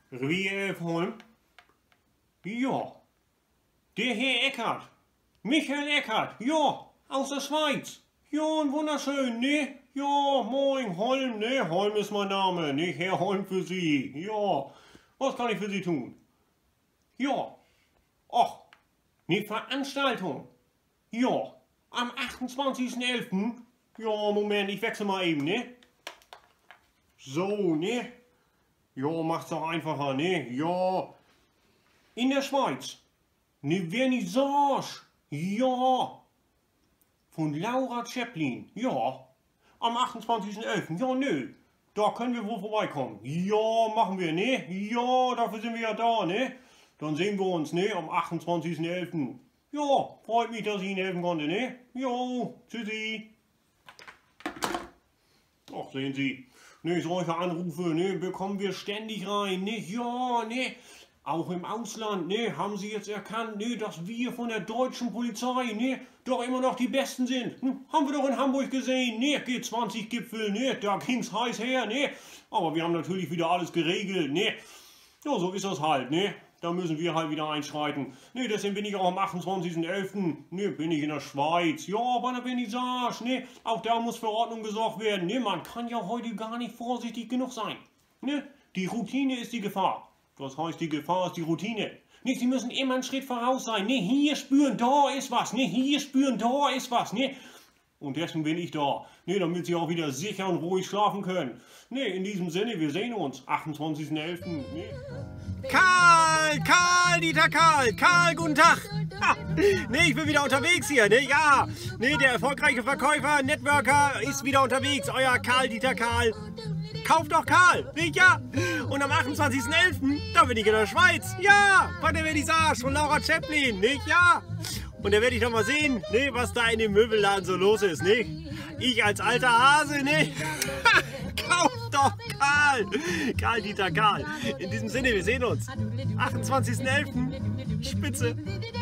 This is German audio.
Revier Elfholm? Ja. Der Herr Eckert. Michael Eckert, ja, aus der Schweiz. Ja, und wunderschön, ne? Ja, moin, Holm, ne? Holm ist mein Name, ne? Herr Holm für Sie. Ja, was kann ich für Sie tun? Ja, ach, ne Veranstaltung. Ja, am 28.11. Ja, Moment, ich wechsle mal eben, ne? So, ne? Ja, macht's doch einfacher, ne? Ja, in der Schweiz. Ne Vernissage. Ja. Von Laura Chaplin. Ja. Am 28.11. Ja, nö. Da können wir wohl vorbeikommen. Ja, machen wir, ne? Ja, dafür sind wir ja da, ne? Dann sehen wir uns, ne? Am 28.11. Ja, freut mich, dass ich Ihnen helfen konnte, ne? Jo, tschüssi. Ach, sehen Sie. Ne, solche Anrufe, ne, bekommen wir ständig rein, ne? Ja, ne? Auch im Ausland, ne, haben Sie jetzt erkannt, ne, dass wir von der deutschen Polizei, ne, doch immer noch die Besten sind. Haben wir doch in Hamburg gesehen, ne, G20-Gipfel, ne, da ging's heiß her, ne. Aber wir haben natürlich wieder alles geregelt, ne. Ja, so ist das halt, ne. Da müssen wir halt wieder einschreiten. Ne, deswegen bin ich auch am 28.11., ne, bin ich in der Schweiz. Ja, bei der Vernissage, ne, auch da muss für Ordnung gesorgt werden. Ne, man kann ja heute gar nicht vorsichtig genug sein. Ne, die Routine ist die Gefahr. Was heißt, die Gefahr ist die Routine? Ne, Sie müssen immer einen Schritt voraus sein. Ne, hier spüren, da ist was. Ne, hier spüren, da ist was. Ne, und deswegen bin ich da. Ne, damit Sie auch wieder sicher und ruhig schlafen können. Ne, in diesem Sinne, wir sehen uns. 28.11. Ne. Dieter Karl, guten Tag. Ha, nee, ich bin wieder unterwegs hier, ne, ja. Ne, der erfolgreiche Verkäufer, Networker ist wieder unterwegs. Euer Dieter Karl. Kauft doch Karl, nicht ja? Und am 28.11., da bin ich in der Schweiz. Ja, bei der Vernissage von Laura Chaplin, nicht ja? Und da werde ich doch mal sehen, ne, was da in dem Möbelladen so los ist, nicht? Ich als alter Hase, nicht? Kauft doch Dieter Karl. In diesem Sinne, wir sehen uns. 28.11. Spitze.